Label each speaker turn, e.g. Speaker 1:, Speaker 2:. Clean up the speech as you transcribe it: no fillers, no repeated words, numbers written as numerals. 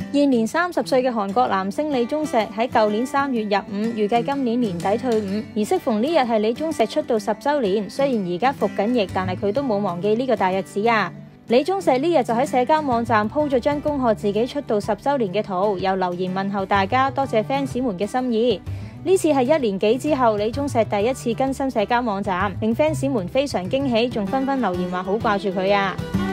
Speaker 1: 現年30歲嘅韓國男星李鐘碩喺舊年3月入伍，預計今年年底退伍。而適逢呢日係李鐘碩出道10週年，雖然而家服緊役，但係佢都冇忘記呢個大日子啊！李鐘碩呢日就喺社交網站 po 咗張恭賀自己出道10週年嘅圖，又留言問候大家，多謝 fans 們嘅心意。呢次係1年幾之後，李鐘碩第一次更新社交網站，令 fans 們非常驚喜，仲紛紛留言話好掛住佢啊！